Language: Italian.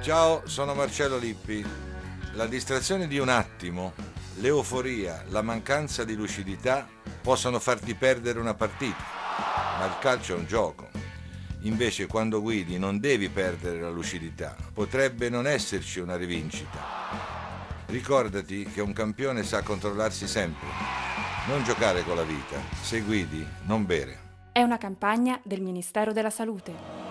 Ciao, sono Marcello Lippi. La distrazione di un attimo, l'euforia, la mancanza di lucidità possono farti perdere una partita, ma il calcio è un gioco. Invece quando guidi non devi perdere la lucidità, potrebbe non esserci una rivincita. Ricordati che un campione sa controllarsi sempre. Non giocare con la vita, se guidi non bere. È una campagna del Ministero della Salute.